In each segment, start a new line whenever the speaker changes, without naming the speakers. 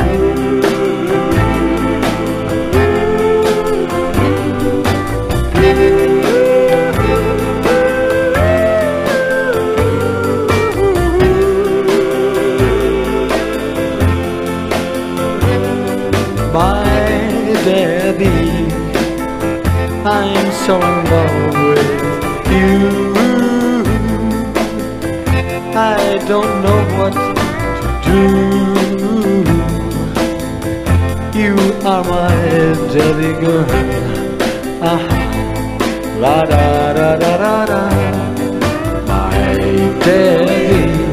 Debbie, I'm so in love with you. I don't know what to do. You are my Debbie girl. La da da da da da. My Debbie,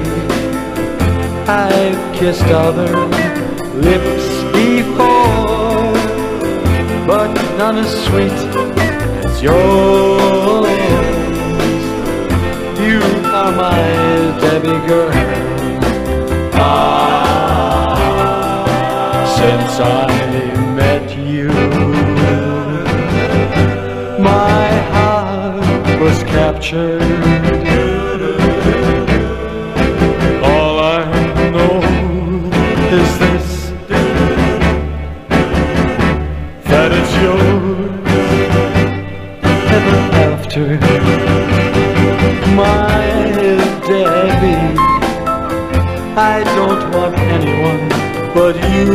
I've kissed other lips before, but none as sweet as yours. You are my Debbie girl. Since I met you, my heart was captured. All I know is this, that it's yours ever after. My Debbie, I don't want anyone but you,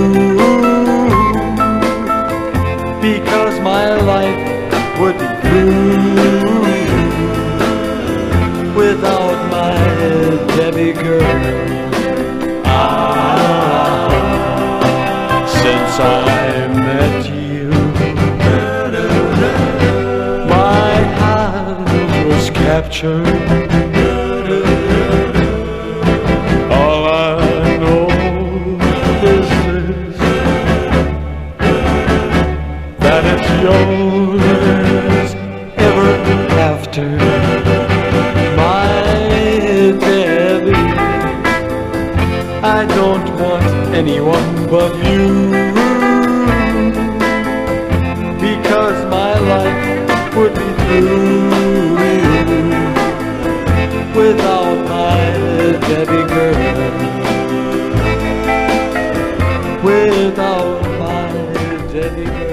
because my life would be through without my Debbie girl. Since I met you, my heart was captured. All I know is this, that it's yours ever after. My Debbie, I don't want anyone but you, because my life would be through without my Debbie girl. Without my Debbie girl.